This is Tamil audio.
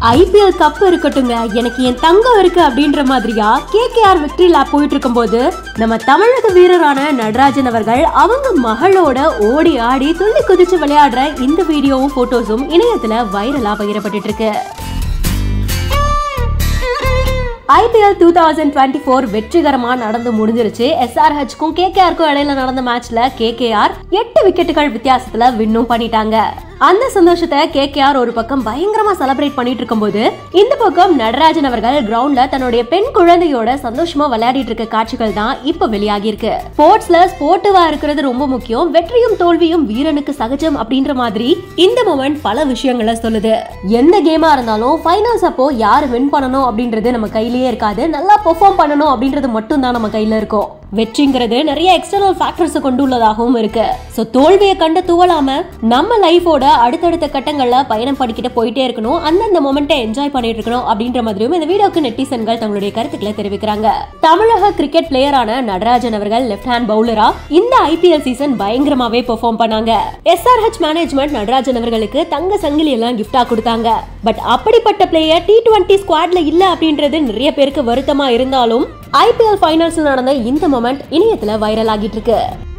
ஐபிஎல் கப் இருக்கட்டுங்க, எனக்கு என் தங்கம் இருக்கு அப்படின்ற மாதிரியா கேகேஆர் விக்டரி லேப் போயிட்டு இருக்கும் போது நம்ம தமிழக வீரரான நடராஜன் அவர்கள் அவங்க மகளோட ஓடி ஆடி துள்ளி குதிச்சு விளையாடுற இந்த வீடியோவும் போட்டோஸும் இணையத்துல வைரலா பகிரப்பட்டு இருக்கு. IPL 2024 வெற்றிகரமா நடந்து முடிஞ்சிருச்சு. SRHக்கும் KKRக்கும் இடையில நடந்த மேட்ச்ல KKR 8 விக்கெட்டுகள் வித்தியாசத்துல வின்னும் பண்ணிட்டாங்க. அந்த சந்தோஷத்தை KKR ஒரு பக்கம் பயங்கரமா செலிப்ரேட் பண்ணிட்டு இருக்கும்போது இந்த பக்கம் நடராஜன் அவர்கள் கிரவுண்ட்ல தன்னுடைய பெண் குழந்தையோட சந்தோஷமா விளையாடிட்டு இருக்க காட்சிகள் தான் இப்ப வெளியாகி இருக்கு. ஸ்போர்ட்ஸ்ல ஸ்போர்ட்டிவா இருக்கிறது ரொம்ப முக்கியம், வெற்றியும் தோல்வியும் வீரனுக்கு சகஜம் அப்படின்ற மாதிரி இந்த மொமெண்ட் பல விஷயங்களை சொல்லுது. எந்த கேமா இருந்தாலும் ஃபைனல்ஸ் அப்போ யாரு வின் பண்ணணும் அப்படின்றது நம்ம கையிலேயே இருக்காது, நல்லா பெர்ஃபார்ம் பண்ணணும் அப்படின்றது மட்டும் தான் நம்ம கையில இருக்கும். வெற்றிங்கிறது நிறைய எக்ஸ்டர்னல் ஃபேக்டர்ஸ் கொண்டுள்ளதாகவும் இருக்கு. சோ தோல்வியை கண்டு துவளாம நம்ம லைஃபோட அடுத்தடுத்த கட்டங்கள்ல பயணம் பண்ணிக்கிட்டு போயிட்டே இருக்கணும், அந்தந்த மொமெண்ட்டை என்ஜாய் பண்ணிட்டு இருக்கணும் அப்படின்ற மாதிரியும் இந்த வீடியோக்கு நெட்டிசன்கள் தங்களுடைய கருத்துக்களை தெரிவிக்கிறாங்க. தமிழக கிரிக்கெட் பிளேயரான நடராஜன் அவர்கள் லெஃப்ட் ஹேண்ட் பவுலரா இந்த IPL சீசன் பயங்கரமாவே பெர்ஃபார்ம் பண்ணாங்க. SRH மேனேஜ்மெண்ட் நடராஜன் அவர்களுக்கு தங்க சங்கிலி எல்லாம் கிஃப்டா கொடுத்தாங்க. பட் அப்படிப்பட்ட பிளேயர் T20 ஸ்குவாட்ல இல்ல அப்படின்றது நிறைய பேருக்கு வருத்தமா இருந்தாலும் IPL ஃபைனல்ஸ்ல நடந்த இந்த மொமெண்ட் இணையத்துல வைரல் ஆகிட்டு இருக்கு.